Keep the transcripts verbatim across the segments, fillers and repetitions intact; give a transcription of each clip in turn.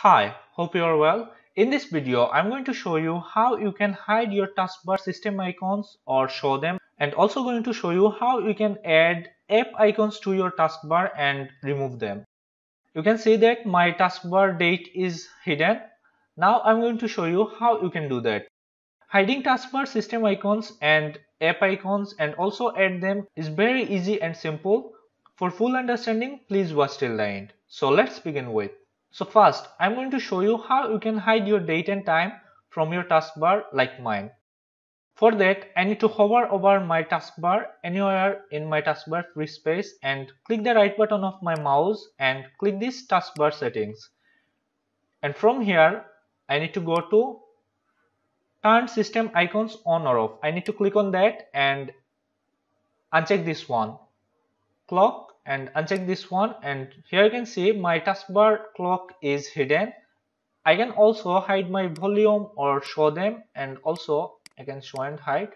Hi, hope you are well. In this video, I'm going to show you how you can hide your taskbar system icons or show them, and also going to show you how you can add app icons to your taskbar and remove them. You can see that my taskbar date is hidden. Now I'm going to show you how you can do that. Hiding taskbar system icons and app icons and also add them is very easy and simple. For full understanding, please watch till the end. So let's begin with. So first, I'm going to show you how you can hide your date and time from your taskbar like mine. For that, I need to hover over my taskbar anywhere in my taskbar free space and click the right button of my mouse and click this taskbar settings. And from here, I need to go to turn system icons on or off. I need to click on that and uncheck this one. Clock and uncheck this one, and here you can see my taskbar clock is hidden. I can also hide my volume or show them, and also I can show and hide.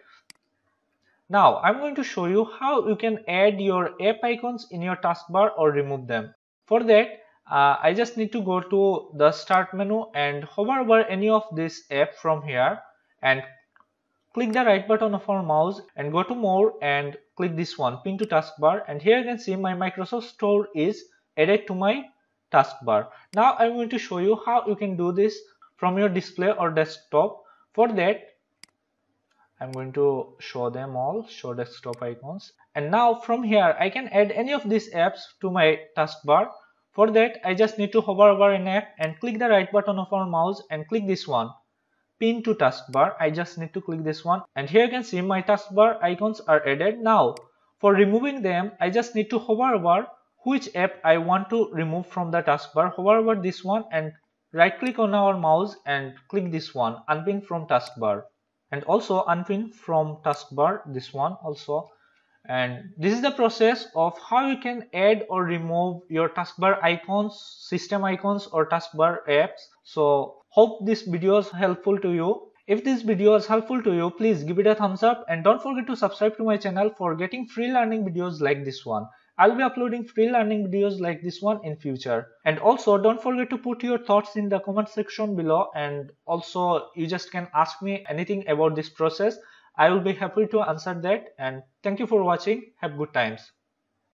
Now I'm going to show you how you can add your app icons in your taskbar or remove them. For that, uh, I just need to go to the start menu and hover over any of this app from here and click the right button of our mouse and go to more and click this one, pin to taskbar, and here you can see my Microsoft Store is added to my taskbar. Now I'm going to show you how you can do this from your display or desktop. For that, I'm going to show them all, show desktop icons, and now from here I can add any of these apps to my taskbar. For that, I just need to hover over an app and click the right button of our mouse and click this one, pin to taskbar. I just need to click this one, and here you can see my taskbar icons are added. Now for removing them, I just need to hover over which app I want to remove from the taskbar. Hover over this one and right click on our mouse and click this one, unpin from taskbar, and also unpin from taskbar, this one also. And this is the process of how you can add or remove your taskbar icons, system icons, or taskbar apps. So hope this video is helpful to you. If this video is helpful to you, please give it a thumbs up and don't forget to subscribe to my channel for getting free learning videos like this one. I'll be uploading free learning videos like this one in future. And also don't forget to put your thoughts in the comment section below, and also you just can ask me anything about this process. I will be happy to answer that, and thank you for watching. Have good times.